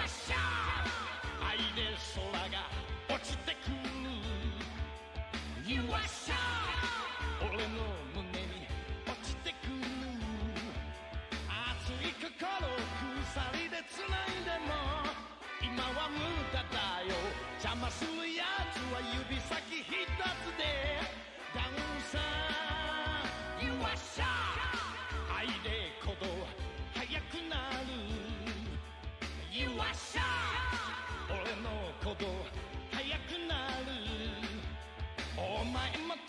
わっしゃ愛で空が落ちてくる You わっしゃ俺の胸に落ちてくる熱い心鎖でつないでも今は無駄だよ邪魔するやつは指先一つでダウンさ You わっしゃ愛で鼓動速くなる You わっしゃ俺の鼓動速くなるお前も